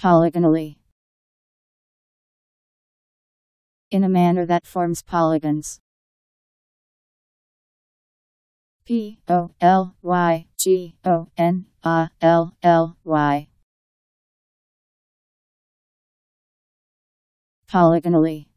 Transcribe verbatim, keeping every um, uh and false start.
Polygonally. In a manner that forms polygons. P O L Y G O N A L L Y. Polygonally.